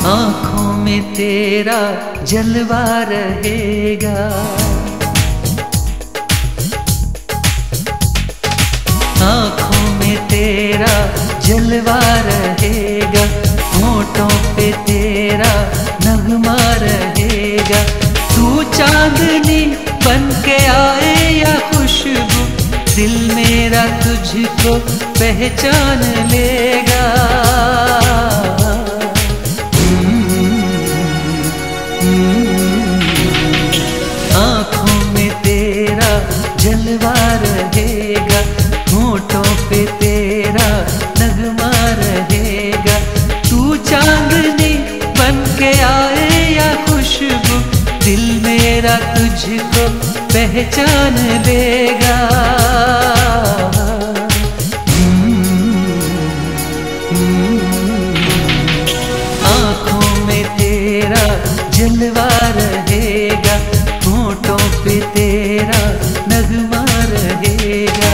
आँखों में तेरा जलवा रहेगा, आँखों में तेरा जलवा रहेगा, होठों पे तेरा नगमा रहेगा। तू चांदनी बन के आए या खुशबू, दिल मेरा तुझको पहचान लेगा। आँखों में तेरा जलवा रहेगा, होठों पे तेरा नगमा रहेगा। तू चांदनी बन के आए या खुशबू, दिल मेरा तुझको पहचान लेगा। आँखों में तेरा जलवा रहेगा, होठों पे तेरा नगमा रहेगा।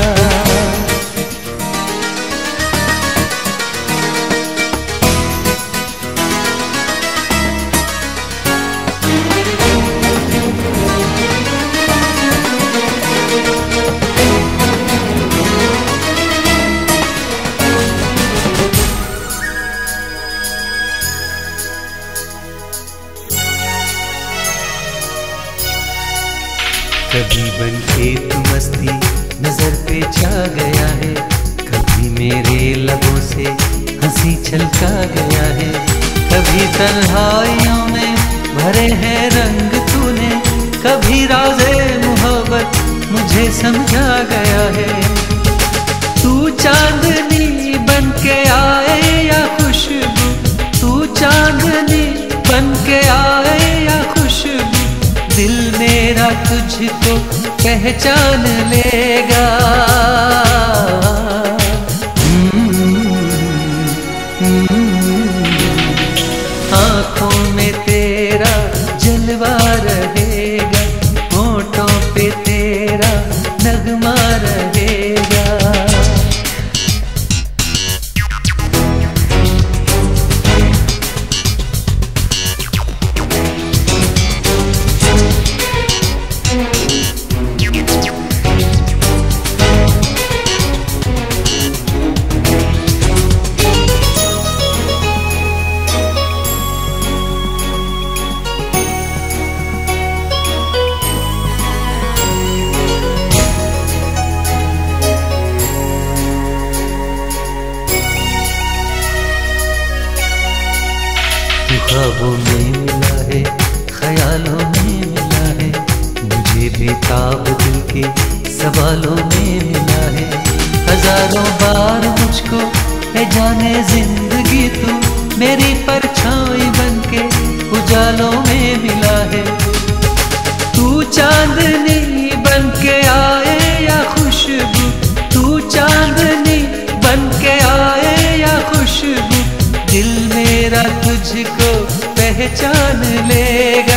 कभी बन के तू मस्ती नजर पे छा गया है, कभी मेरे लबों से हंसी छलका गया है। कभी तन्हाइयों में भरे हैं रंग तूने, कभी राज़े मोहब्बत मुझे समझा गया है। तू चांदनी बन के आए या खुशबू, तू चांदनी बन के आए या खुशबू, दिल मेरा तुझको पहचान लेगा। आँखों में तेरा जलवा रहेगा, होठों पे तेरा नगमा रहेगा। ख्वाबों में मिला है, ख्यालों में मिला है, मुझे बेताब दिल के सवालों में मिला है। हजारों बार मुझको है जाने जिंदगी तू मेरी परछाई बन के उजालों में मिला है। तू चांदनी बन के आए या खुशबू, तू चांदनी बन के आए या खुशबू, दिल मेरा तुझको पहचान लेगा।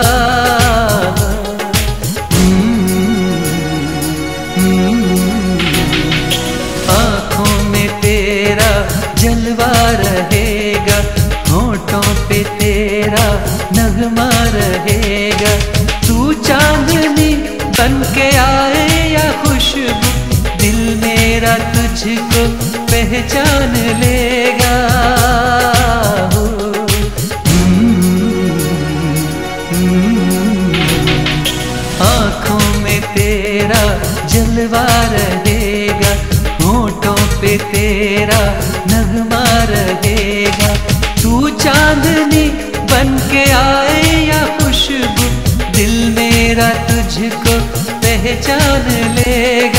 आँखों में तेरा जलवा रहेगा, होठों पे तेरा नगमा रहेगा। तू चांदनी बन के आए या खुशबू, दिल मेरा तुझको पहचान लेगा। आँखों में तेरा जलवा रहेगा, होठों पे तेरा नगमा रहेगा। तू चांदनी बन के आए या खुशबू, दिल मेरा तुझको पहचान लेगा।